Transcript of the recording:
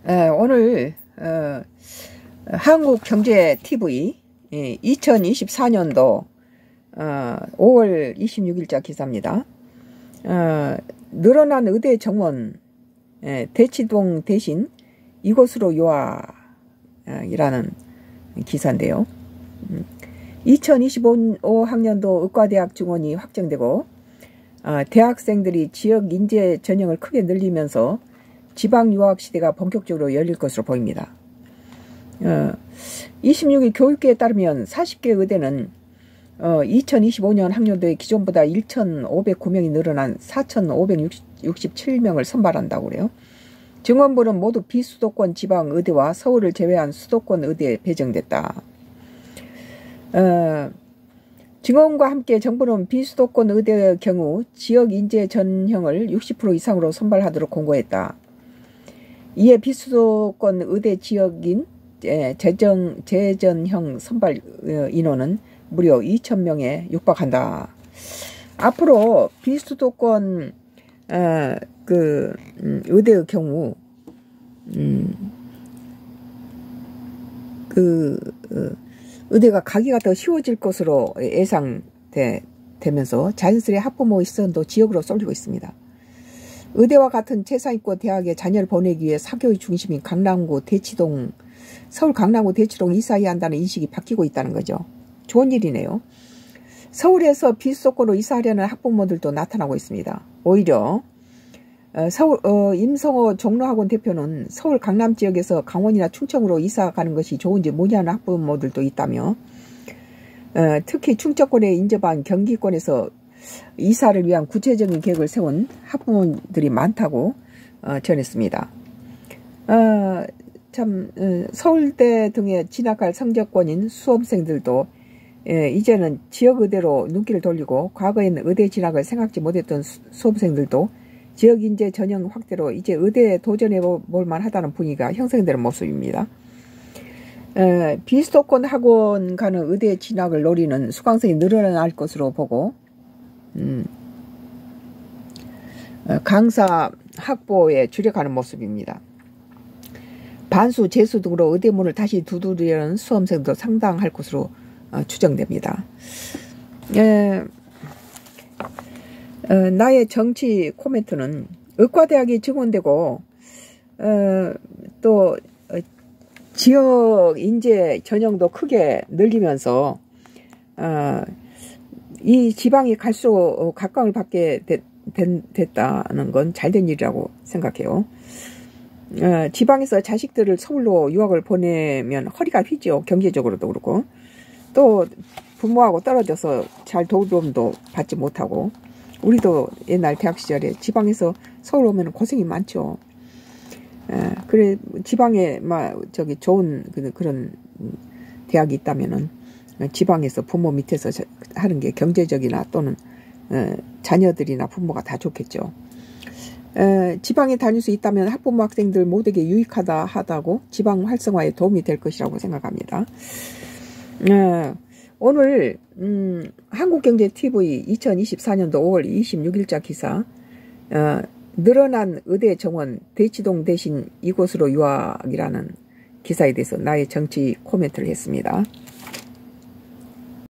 오늘 한국경제TV 2024년도 5월 26일자 기사입니다. 늘어난 의대 정원 대치동 대신 이곳으로 유학이라는 기사인데요. 2025학년도 의과대학 증원이 확정되고 대학생들이 지역 인재 전형을 크게 늘리면서 지방 유학 시대가 본격적으로 열릴 것으로 보입니다. 26일 교육계에 따르면 40개 의대는 2025년 학년도에 기존보다 1,509명이 늘어난 4,567명을 선발한다고 그래요. 증원부는 모두 비수도권 지방 의대와 서울을 제외한 수도권 의대에 배정됐다. 증원과 함께 정부는 비수도권 의대의 경우 지역 인재 전형을 60% 이상으로 선발하도록 공고했다. 이에 비수도권 의대 지역인 재전형 선발 인원은 무려 2,000명에 육박한다. 앞으로 비수도권 의대의 경우 의대가 가기가 더 쉬워질 것으로 예상되면서 자연스레 학부모 시선도 지역으로 쏠리고 있습니다. 의대와 같은 최상위권 대학에 자녀를 보내기 위해 사교의 중심인 서울 강남구 대치동 이사해야 한다는 인식이 바뀌고 있다는 거죠. 좋은 일이네요. 서울에서 비수도권으로 이사하려는 학부모들도 나타나고 있습니다. 오히려 임성호 종로학원 대표는 서울 강남 지역에서 강원이나 충청으로 이사 가는 것이 좋은지 문의하는 학부모들도 있다며 특히 충청권에 인접한 경기권에서 이사를 위한 구체적인 계획을 세운 학부모들이 많다고 전했습니다. 서울대 등에 진학할 성적권인 수험생들도 이제는 지역의대로 눈길을 돌리고 과거에는 의대 진학을 생각지 못했던 수험생들도 지역인재 전형 확대로 이제 의대에 도전해 볼 만하다는 분위기가 형성되는 모습입니다. 비수도권 학원 가는 의대 진학을 노리는 수강생이 늘어날 것으로 보고 강사 확보에 주력하는 모습입니다. 반수, 재수 등으로 의대문을 다시 두드리려는 수험생도 상당할 것으로 추정됩니다. 나의 정치 코멘트는 의과대학이 증원되고 또 지역 인재 전형도 크게 늘리면서 이 지방이 갈수록 각광을 받게 됐다는 건 잘된 일이라고 생각해요. 지방에서 자식들을 서울로 유학을 보내면 허리가 휘죠. 경제적으로도 그렇고 또 부모하고 떨어져서 잘 도움도 받지 못하고 우리도 옛날 대학 시절에 지방에서 서울 오면 고생이 많죠. 그래 지방에 좋은 그런 대학이 있다면은 지방에서 부모 밑에서 하는 게 경제적이나 또는 자녀들이나 부모가 다 좋겠죠. 지방에 다닐 수 있다면 학부모 학생들 모두에게 유익하다고 지방 활성화에 도움이 될 것이라고 생각합니다. 오늘 한국경제TV 2024년도 5월 26일자 기사 늘어난 의대 정원 대치동 대신 이곳으로 유학이라는 기사에 대해서 나의 정치 코멘트를 했습니다.